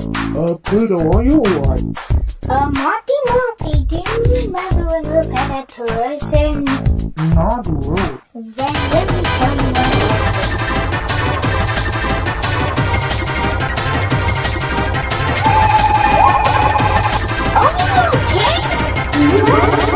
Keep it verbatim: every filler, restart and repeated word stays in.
Uh, Pluto, are you alright? Uh, Marty, Marty, do you remember when we were at tourists and... Not really. Then let me tell you what happened. Oh, okay!